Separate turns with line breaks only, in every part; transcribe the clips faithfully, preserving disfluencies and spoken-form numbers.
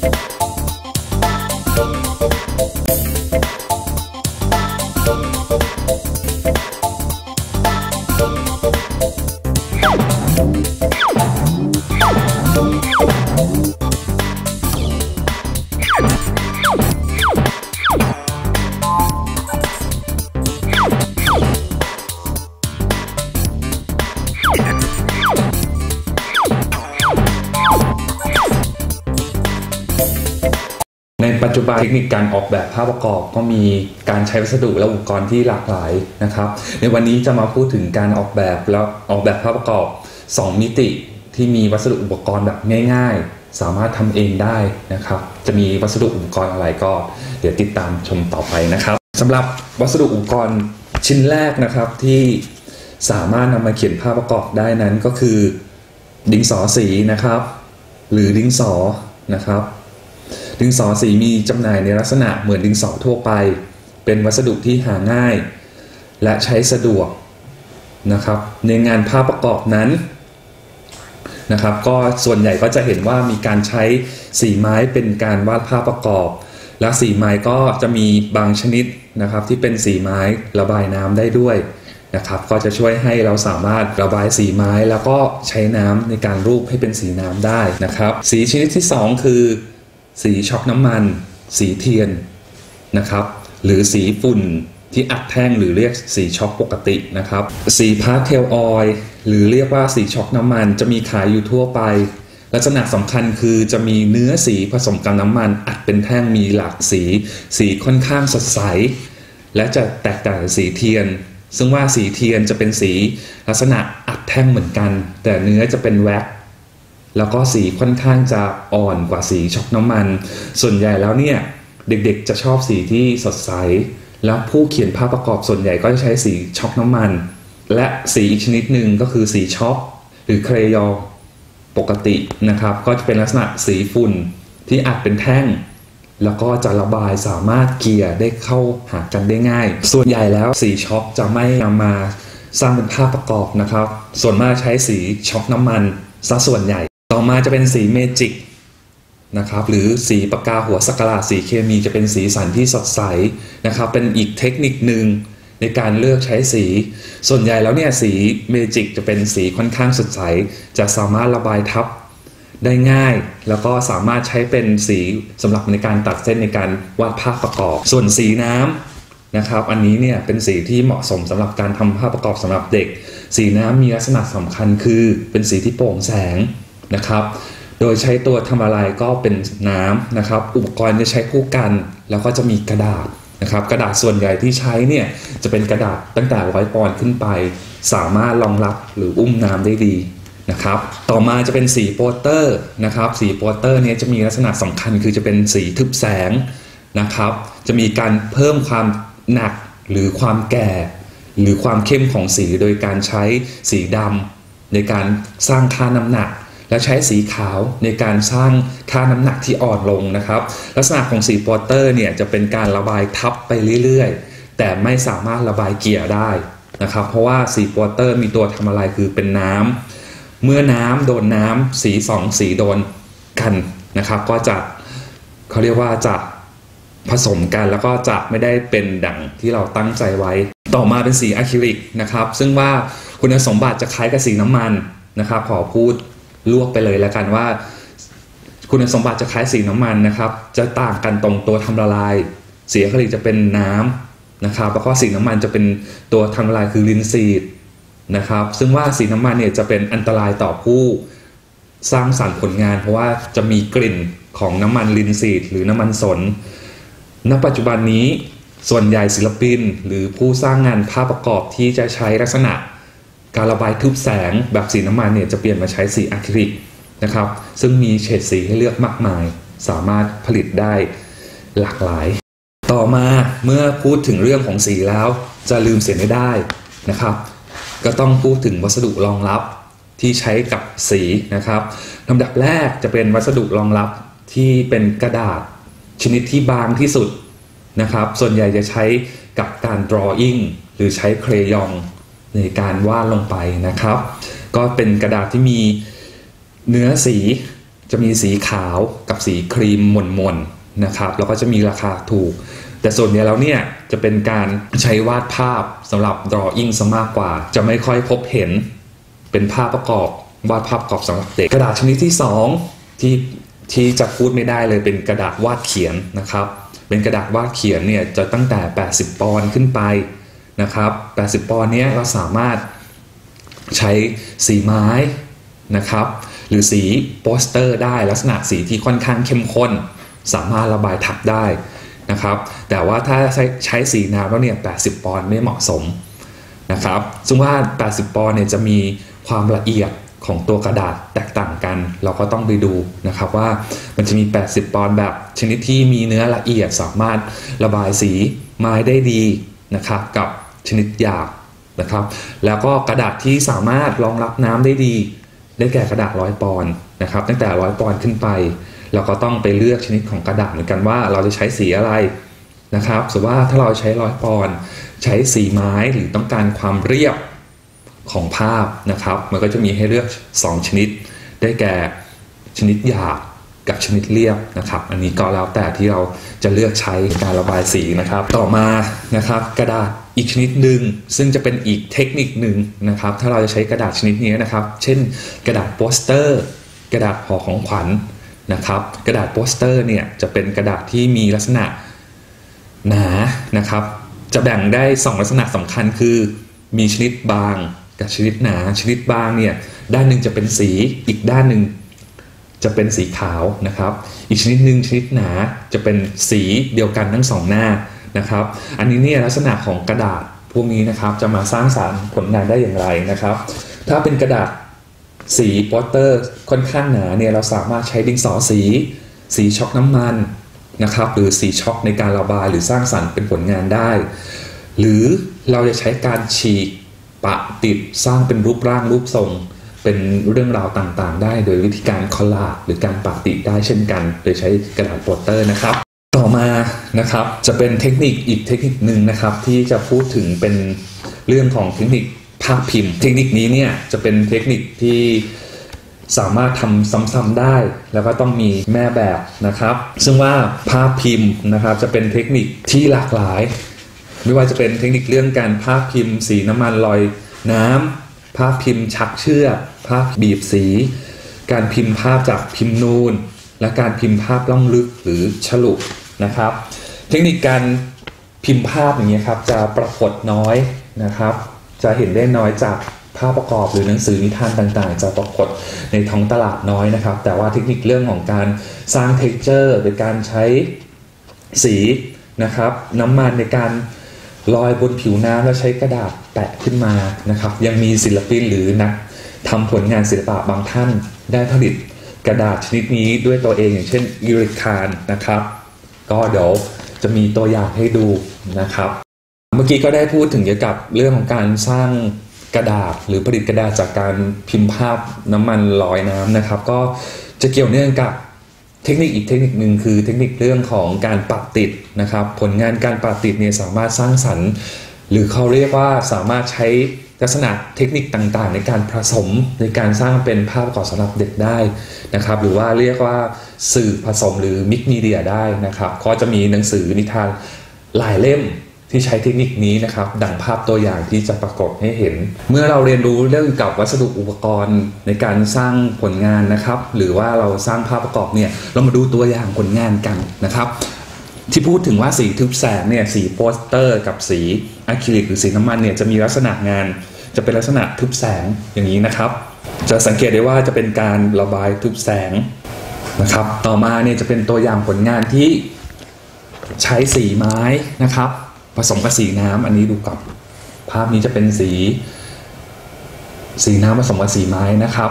ในปัจจุบันเทคนิคการออกแบบภาพประกอบก็มีการใช้วัสดุและอุปกรณ์ที่หลากหลายนะครับในวันนี้จะมาพูดถึงการออกแบบแล้วออกแบบภาพประกอบสองมิติที่มีวัสดุอุปกรณ์แบบง่ายๆสามารถทำเองได้นะครับจะมีวัสดุอุปกรณ์อะไรก็เดี๋ยวติดตามชมต่อไปนะครับสำหรับวัสดุอุปกรณ์ชิ้นแรกนะครับที่สามารถนำมาเขียนภาพประกอบได้นั้นก็คือดินสอสีนะครับหรือดินสอนะครับดินสอสีมีจำหน่ายในลักษณะเหมือนดินสอทั่วไปเป็นวัสดุที่หาง่ายและใช้สะดวกนะครับในงานภาพประกอบนั้นนะครับก็ส่วนใหญ่ก็จะเห็นว่ามีการใช้สีไม้เป็นการวาดภาพประกอบและสีไม้ก็จะมีบางชนิดนะครับที่เป็นสีไม้ระบายน้ำได้ด้วยนะครับก็จะช่วยให้เราสามารถระบายสีไม้แล้วก็ใช้น้ำในการรูปให้เป็นสีน้ำได้นะครับสีชนิดที่สองคือสีช็อกน้ำมันสีเทียนนะครับหรือสีฝุ่นที่อัดแท่งหรือเรียกสีช็อกปกตินะครับสีพาสเทลออยล์หรือเรียกว่าสีช็อกน้ำมันจะมีขายอยู่ทั่วไปลักษณะสำคัญคือจะมีเนื้อสีผสมกับน้ำมันอัดเป็นแท่งมีหลากสีสีค่อนข้างสดใสและจะแตกต่างจากสีเทียนซึ่งว่าสีเทียนจะเป็นสีลักษณะอัดแท่งเหมือนกันแต่เนื้อจะเป็นแว็กแล้วก็สีค่อนข้างจะอ่อนกว่าสีช็อกน้ำมันส่วนใหญ่แล้วเนี่ยเด็กๆจะชอบสีที่สดใสแล้วผู้เขียนภาพประกอบส่วนใหญ่ก็จะใช้สีช็อกน้ำมันและสีอีกชนิดหนึ่งก็คือสีช็อกหรือเครยอลปกตินะครับก็จะเป็นลักษณะสีฝุ่นที่อัดเป็นแท่งแล้วก็จะระบายสามารถเกลี่ยได้เข้าหากันได้ง่ายส่วนใหญ่แล้วสีช็อกจะไม่นำมาสร้างเป็นภาพประกอบนะครับส่วนมากใช้สีช็อกน้ำมันซะส่วนใหญ่ต่อมาจะเป็นสีเมจิกนะครับหรือสีปากกาหัวสักหลาดสีเคมีจะเป็นสีสันที่สดใสนะครับเป็นอีกเทคนิคหนึ่งในการเลือกใช้สีส่วนใหญ่แล้วเนี่ยสีเมจิกจะเป็นสีค่อนข้างสดใสจะสามารถระบายทับได้ง่ายแล้วก็สามารถใช้เป็นสีสำหรับในการตัดเส้นในการวาดภาพประกอบส่วนสีน้ำนะครับอันนี้เนี่ยเป็นสีที่เหมาะสมสำหรับการทำภาพประกอบสำหรับเด็กสีน้ำมีลักษณะสำคัญคือเป็นสีที่โปร่งแสงนะครับโดยใช้ตัวทำอะไรก็เป็นน้ำนะครับอุปกรณ์จะใช้คู่กันแล้วก็จะมีกระดาษนะครับกระดาษส่วนใหญ่ที่ใช้เนี่ยจะเป็นกระดาษตั้งแต่ร้อยปอนด์ขึ้นไปสามารถรองรับหรืออุ้มน้ำได้ดีนะครับต่อมาจะเป็นสีโปสเตอร์นะครับสีโปสเตอร์นี้จะมีลักษณะสำคัญคือจะเป็นสีทึบแสงนะครับจะมีการเพิ่มความหนักหรือความแก่หรือความเข้มของสีโดยการใช้สีดำในการสร้างค่าน้ำหนักและใช้สีขาวในการสร้างค่าน้ำหนักที่อ่อนลงนะครับลักษณะของสีโปสเตอร์เนี่ยจะเป็นการระบายทับไปเรื่อยๆแต่ไม่สามารถระบายเกลี่ยได้นะครับเพราะว่าสีโปสเตอร์มีตัวทำอะไรคือเป็นน้ำเมื่อน้ำโดนน้ำสีสองสีโดนกันนะครับก็จะเขาเรียกว่าจะผสมกันแล้วก็จะไม่ได้เป็นดั่งที่เราตั้งใจไว้ต่อมาเป็นสีอะคริลิกนะครับซึ่งว่าคุณสมบัติจะคล้ายกับสีน้ำมันนะครับขอพูดลวกไปเลยแล้วกันว่าคุณสมบัติจะคล้ายสีน้ำมันนะครับจะต่างกันตรงตัวทำละลายสีอะคริลิกจะเป็นน้ำนะครับแล้วก็สีน้ำมันจะเป็นตัวทำละลายคือลินซีดนะครับซึ่งว่าสีน้ำมันเนี่ยจะเป็นอันตรายต่อผู้สร้างสรรค์ผลงานเพราะว่าจะมีกลิ่นของน้ำมันลินซีดหรือน้ำมันสนณปัจจุบันนี้ส่วนใหญ่ศิลปินหรือผู้สร้างงานภาพประกอบที่จะใช้ลักษณะการระบายทึบแสงแบบสีน้ำมันเนี่ยจะเปลี่ยนมาใช้สีอะคริลิกนะครับซึ่งมีเฉดสีให้เลือกมากมายสามารถผลิตได้หลากหลายต่อมาเมื่อพูดถึงเรื่องของสีแล้วจะลืมเสียไม่ได้นะครับก็ต้องพูดถึงวัสดุรองรับที่ใช้กับสีนะครับลำดับแรกจะเป็นวัสดุรองรับที่เป็นกระดาษชนิดที่บางที่สุดนะครับส่วนใหญ่จะใช้กับการ drawing หรือใช้เครยองในการวาดลงไปนะครับก็เป็นกระดาษที่มีเนื้อสีจะมีสีขาวกับสีครีมหม่นๆนะครับแล้วก็จะมีราคาถูกแต่ส่วนใหญ่แล้วเนี่ยจะเป็นการใช้วาดภาพสำหรับ drawing ซะมากกว่าจะไม่ค่อยพบเห็นเป็นภาพประกอบวาดภาพประกอบสำหรับเด็กกระดาษชนิดที่สองที่ที่จะพูดไม่ได้เลยเป็นกระดาษวาดเขียนนะครับเป็นกระดาษวาดเขียนเนี่ยจะตั้งแต่แปดสิบปอนด์ขึ้นไปนะครับแปดสิบปอนด์เนี้ยเราสามารถใช้สีไม้นะครับหรือสีโปสเตอร์ได้ลักษณะสีที่ค่อนข้างเข้มข้นสามารถระบายทับได้นะครับแต่ว่าถ้าใช้ใช้สีน้ำแล้วเนี่ยแปดสิบปอนด์ไม่เหมาะสมนะครับซึ่งว่าแปดสิบปอนด์เนี่ยจะมีความละเอียดของตัวกระดาษแตกต่างกันเราก็ต้องไปดูนะครับว่ามันจะมีแปดสิบปอนด์แบบชนิดที่มีเนื้อละเอียดสามารถระบายสีไม้ได้ดีนะครับกับชนิดหยาบนะครับแล้วก็กระดาษที่สามารถรองรับน้ำได้ดีได้แก่กระดาษร้อยปอนด์นะครับตั้งแต่ร้อยปอนด์ขึ้นไปเราก็ต้องไปเลือกชนิดของกระดาษเหมือนกันว่าเราจะใช้สีอะไรนะครับสมมติว่าถ้าเราใช้ร้อยปอนด์ใช้สีไม้หรือต้องการความเรียบของภาพนะครับมันก็จะมีให้เลือกสองชนิดได้แก่ชนิดหยาบกับชนิดเรียบนะครับอันนี้ก็แล้วแต่ที่เราจะเลือกใช้การระบายสีนะครับต่อมานะครับกระดาษอีกชนิดหนึ่งซึ่งจะเป็นอีกเทคนิคหนึ่งนะครับถ้าเราจะใช้กระดาษชนิดนี้นะครับเช่นกระดาษโปสเตอร์กระดาษห่อของขวัญนะครับกระดาษโปสเตอร์เนี่ยจะเป็นกระดาษที่มีลักษณะหนานะครับจะแบ่งได้สองลักษณะสำคัญคือมีชนิดบางกับชนิดหนาชนิดบางเนี่ยด้านหนึ่งจะเป็นสีอีกด้านหนึ่งจะเป็นสีขาวนะครับอีกชนิดหนึ่งชนิดหนาจะเป็นสีเดียวกันทั้งสองหน้านะครับอันนี้เนี่ยลักษณะของกระดาษพวกนี้นะครับจะมาสร้างสรรค์ผลงานได้อย่างไรนะครับถ้าเป็นกระดาษสีโปสเตอร์ค่อนข้างหนาเนี่ยเราสามารถใช้ดินสอสีสีช็อกน้ำมันนะครับหรือสีช็อกในการระบายหรือสร้างสรรค์เป็นผลงานได้หรือเราจะใช้การฉีกปะติดสร้างเป็นรูปร่างรูปทรงเป็นเรื่องราวต่างๆได้โดยวิธีการคอลลาจหรือการปะติดได้เช่นกันโดยใช้กระดาษโปสเตอร์นะครับต่อมานะครับจะเป็นเทคนิคอีกเทคนิคหนึ่งนะครับที่จะพูดถึงเป็นเรื่องของเทคนิคภาพพิมพ์เทคนิคนี้เนี่ยจะเป็นเทคนิคที่สามารถทำซ้ำๆได้แล้วก็ต้องมีแม่แบบนะครับซึ่งว่าภาพพิมพ์นะครับจะเป็นเทคนิคที่หลากหลายไม่ว่าจะเป็นเทคนิคเรื่องการภาพพิมพ์สีน้ำมันลอยน้ำภาพพิมพ์ชักเชือกภาพบีบสีการพิมพ์ภาพจากพิมพ์นูนและการพิมพ์ภาพล่องลึกหรือฉลุนะครับเทคนิคการพิมพ์ภาพอย่างนี้ครับจะปรากฏน้อยนะครับจะเห็นได้น้อยจากภาพประกอบหรือหนังสือนิทานต่างๆจะปรากฏในท้องตลาดน้อยนะครับแต่ว่าเทคนิคเรื่องของการสร้าง texture โดยการใช้สีนะครับน้ำมันในการลอยบนผิวน้ำแล้วใช้กระดาษแปะขึ้นมานะครับยังมีศิลปินหรือนักทำผลงานศิลปะบางท่านได้ผลิตกระดาษชนิดนี้ด้วยตัวเองอย่างเช่นยูริคานนะครับก็เดี๋ยวจะมีตัวอย่างให้ดูนะครับเมื่อกี้ก็ได้พูดถึงเกี่ยวกับเรื่องของการสร้างกระดาษหรือผลิตกระดาษจากการพิมพ์ภาพน้ำมันลอยน้ำนะครับก็จะเกี่ยวเนื่องกับเทคนิคอีกเทคนิคหนึ่งคือเทคนิคเรื่องของการปะติดนะครับผลงานการปะติดเนี่ยสามารถสร้างสรรค์หรือเขาเรียกว่าสามารถใช้ลักษณะเทคนิคต่างๆในการผสมในการสร้างเป็นภาพประกอบสำหรับเด็กได้นะครับหรือว่าเรียกว่าสื่อผสมหรือมิกมีเดียได้นะครับก็จะมีหนังสือนิทานหลายเล่มที่ใช้เทคนิคนี้นะครับดังภาพตัวอย่างที่จะปรากฏให้เห็นเมื่อเราเรียนรู้เรื่องเกี่ยวกับวัสดุอุปกรณ์ในการสร้างผลงานนะครับหรือว่าเราสร้างภาพประกอบเนี่ยเรามาดูตัวอย่างผลงานกันนะครับที่พูดถึงว่าสีทึบแสงเนี่ยสีโปสเตอร์กับสีอะคริลิกหรือสีน้ำมันเนี่ยจะมีลักษณะงานจะเป็นลักษณะทึบแสงอย่างนี้นะครับจะสังเกตได้ว่าจะเป็นการระบายทึบแสงนะครับต่อมาเนี่ยจะเป็นตัวอย่างผลงานที่ใช้สีไม้นะครับผสมกับสีน้ำอันนี้ดูกับภาพนี้จะเป็นสีสีน้ำผสมกับสีไม้นะครับ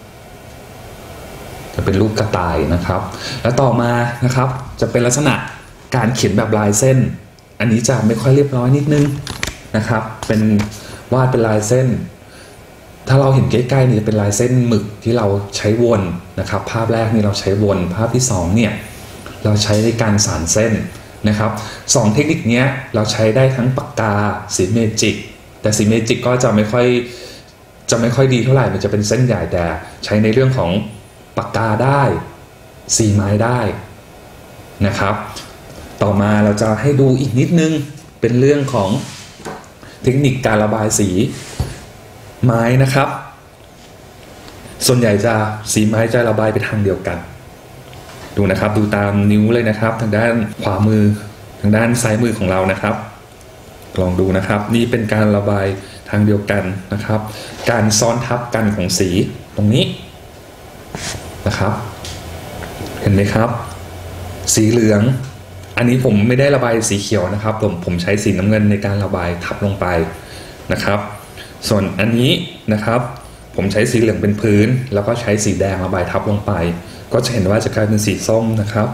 จะเป็นรูปกระต่ายนะครับแล้วต่อมานะครับจะเป็นลักษณะการเขียนแบบลายเส้นอันนี้จะไม่ค่อยเรียบร้อยนิดนึงนะครับเป็นวาดเป็นลายเส้นถ้าเราเห็นใกล้ๆนี่จะเป็นลายเส้นหมึกที่เราใช้วนนะครับภาพแรกนี่เราใช้วนภาพที่สองเนี่ยเราใช้ในการสานเส้นนะครับสองเทคนิคนี้เราใช้ได้ทั้งปากกาสีเมจิกแต่สีเมจิกก็จะไม่ค่อยจะไม่ค่อยดีเท่าไหร่มันจะเป็นเส้นใหญ่แต่ใช้ในเรื่องของปากกาได้สีไม้ได้นะครับต่อมาเราจะให้ดูอีกนิดนึงเป็นเรื่องของเทคนิคการระบายสีไม้นะครับส่วนใหญ่จะสีไม้จะระบายไปทางเดียวกันดูนะครับดูตามนิ้วเลยนะครับทางด้านขวามือทางด้านซ้ายมือของเรานะครับลองดูนะครับนี่เป็นการระบายทางเดียวกันนะครับการซ้อนทับกันของสีตรงนี้นะครับเห็นไหมครับสีเหลืองอันนี้ผมไม่ได้ระบายสีเขียวนะครับผมผมใช้สีน้ำเงินในการระบายทับลงไปนะครับส่วนอันนี้นะครับผมใช้สีเหลืองเป็นพื้นแล้วก็ใช้สีแดงระบายทับลงไปก็จะเห็นว่าจะกลายเป็นสีส้มนะครับ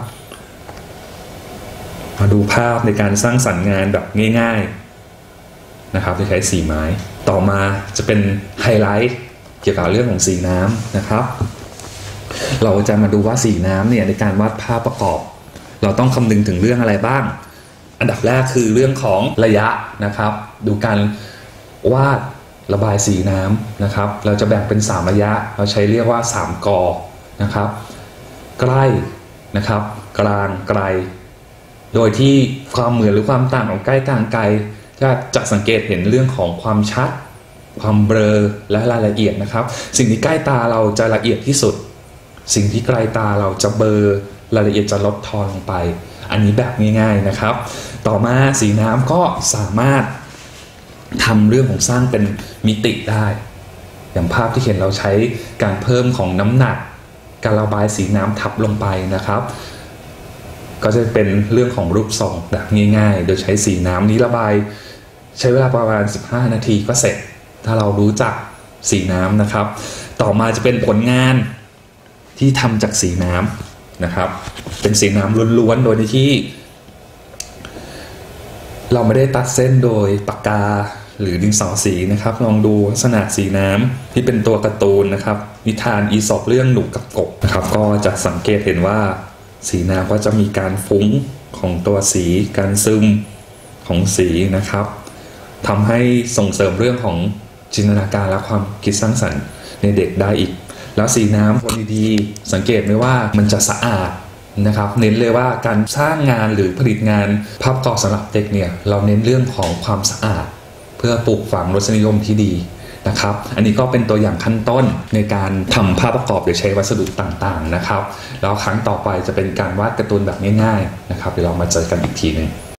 มาดูภาพในการสร้างสรรค์งานแบบง่ายๆนะครับที่ใช้สีไม้ต่อมาจะเป็นไฮไลท์เกี่ยวกับเรื่องของสีน้ำนะครับเราจะมาดูว่าสีน้ำเนี่ยในการวาดภาพประกอบเราต้องคำนึงถึงเรื่องอะไรบ้างอันดับแรกคือเรื่องของระยะนะครับดูการวาดระบายสีน้ำนะครับเราจะแบ่งเป็นสามระยะเราใช้เรียกว่าสามกอนะครับใกล้นะครับกลางไกลโดยที่ความเหมือนหรือความต่างของใกล้กลางไกลจะจะสังเกตเห็นเรื่องของความชัดความเบลอและรายละเอียดนะครับสิ่งที่ใกล้ตาเราจะละเอียดที่สุดสิ่งที่ไกลตาเราจะเบลอรายละเอียดจะลดทอนลงไปอันนี้แบบง่ายๆนะครับต่อมาสีน้ำก็สามารถทำเรื่องของสร้างเป็นมิติได้อย่างภาพที่เห็นเราใช้การเพิ่มของน้ำหนักการระบายสีน้ำทับลงไปนะครับก็จะเป็นเรื่องของรูปทรงแบบง่ายๆโดยใช้สีน้ำนี้ระบายใช้เวลาประมาณสิบห้านาทีก็เสร็จถ้าเรารู้จักสีน้ำนะครับต่อมาจะเป็นผลงานที่ทำจากสีน้ำนะครับเป็นสีน้ำล้วนๆโดยที่เราไม่ได้ตัดเส้นโดยปากกาหรือดินสอสีนะครับลองดูลักษณะสีน้ำที่เป็นตัวการ์ตูนนะครับนิทานอีสปเรื่องหนูกับกบนะครับก็จะสังเกตเห็นว่าสีน้ำก็จะมีการฟุ้งของตัวสีการซึมของสีนะครับทำให้ส่งเสริมเรื่องของจินตนาการและความคิดสร้างสรรค์ในเด็กได้อีกแล้วสีน้ำคนดีๆสังเกตไหมว่ามันจะสะอาดนะครับเน้นเลยว่าการสร้างงานหรือผลิตงานภาพประกอบสำหรับเด็กเนี่ยเราเน้นเรื่องของความสะอาดเพื่อปลูกฝังรสนิยมที่ดีนะครับอันนี้ก็เป็นตัวอย่างขั้นต้นในการทำภาพประกอบโดยใช้วัสดุต่างๆนะครับแล้วครั้งต่อไปจะเป็นการวาดการ์ตูนแบบง่ายๆนะครับเดี๋ยวเรามาเจอกันอีกทีนึง